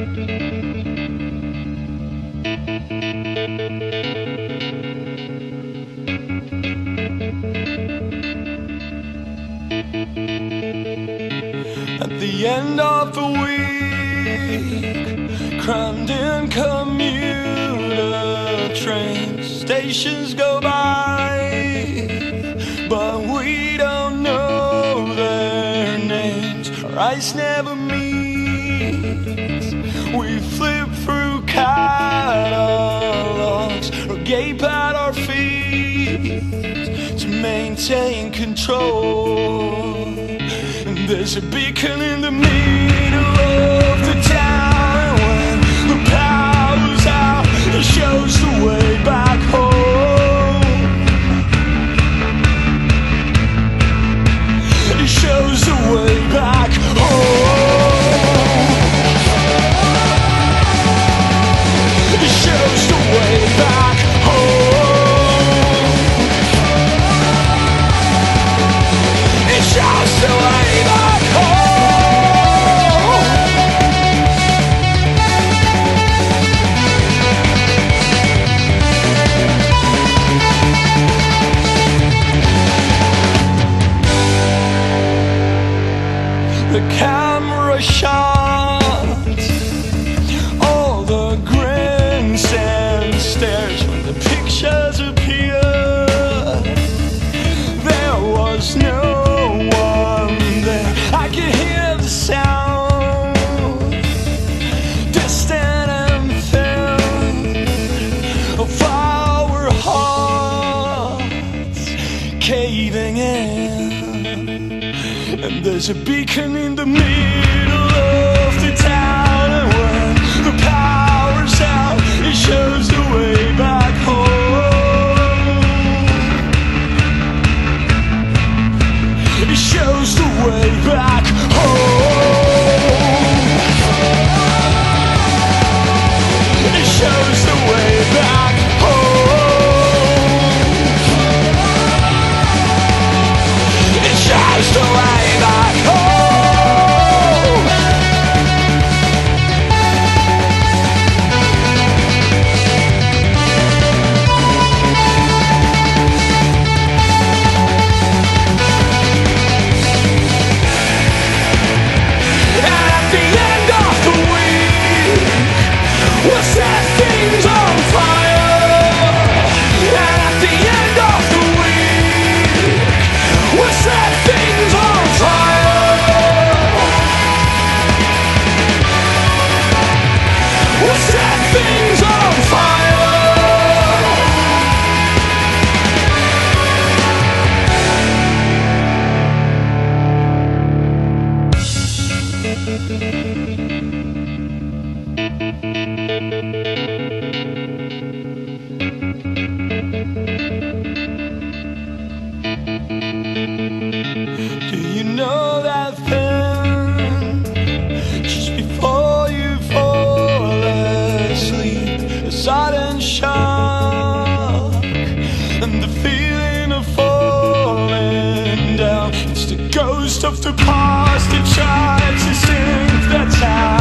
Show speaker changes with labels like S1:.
S1: At the end of the week, crammed in commuter trains, stations go by, but we don't know their names. Our eyes never meet. We flip through catalogs or gape at our feet to maintain control. There's a beacon in the middle of the town. When the power's out, it shows the way back home. It shows the way back home. It shows the way back home. It shows the way back home. The camera shot all the grins and stares when the pictures appeared. There was no one there. I could hear the sound, distant and thin, of our hearts caving in. And there's a beacon in the middle of the town. And when the power's out, it shows the way back home. It shows the way back home. It shows the way back home. It shows the way back home. Do you know that thing just before you fall asleep? A sudden shock and the feeling of falling down. It's the ghost of the past that tries to sink the town.